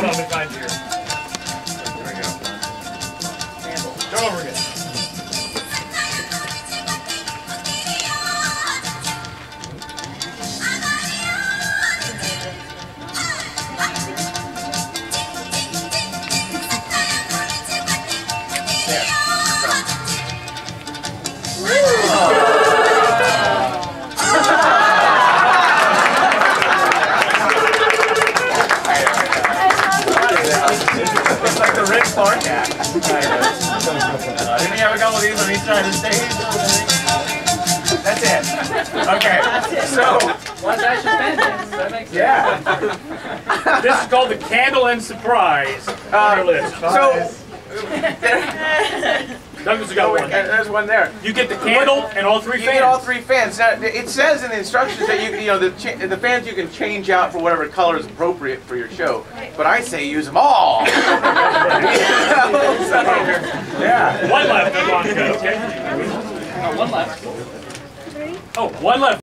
Hold on, let me find you. There we go. Go over again. It's like the Rick Clark act. Didn't we have a couple of these on each side of the stage? That's it. Okay. So. Well, that's your sentence. That makes sense. Yeah. This is called the Candle and Surprise on your list. So. Douglas got one. There's one there. You get the candle and all three fans. You get all three fans. Now, it says in the instructions that the fans you can change out for whatever color is appropriate for your show. But I say use them all. Yeah. One left. Okay. One left. Oh, one left.